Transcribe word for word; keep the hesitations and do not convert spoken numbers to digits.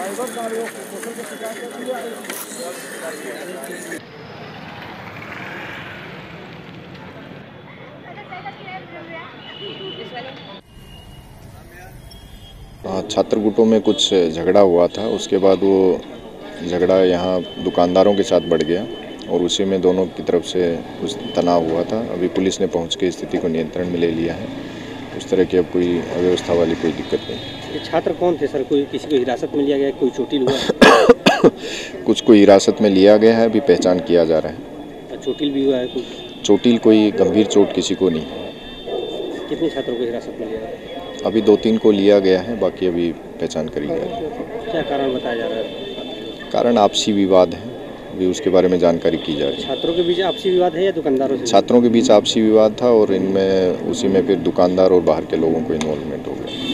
छात्र गुटों में कुछ झगड़ा हुआ था। उसके बाद वो झगड़ा यहाँ दुकानदारों के साथ बढ़ गया और उसी में दोनों की तरफ से कुछ तनाव हुआ था। अभी पुलिस ने पहुँच के स्थिति को नियंत्रण में ले लिया है। उस तरह की अब कोई अव्यवस्था वाली कोई दिक्कत नहीं। ये छात्र कौन थे सर? कोई किसी को हिरासत में लिया गया, कोई चोटिल हुआ? कुछ को हिरासत में लिया गया है, अभी पहचान किया जा रहा है। चोटिल भी हुआ है कुछ? चोटिल कोई गंभीर चोट किसी को नहीं है। कितने छात्रों को हिरासत में लिया है? अभी दो तीन को लिया गया है, बाकी अभी पहचान करी जा रही है। क्या कारण बताया जा रहा है? कारण आपसी विवाद है, अभी उसके बारे में जानकारी की जा रही है। छात्रों के बीच आपसी विवाद है या दुकानदारों से? छात्रों के बीच आपसी विवाद था और इनमें उसी में फिर दुकानदार और बाहर के लोगों को इन्वॉल्वमेंट हो गया।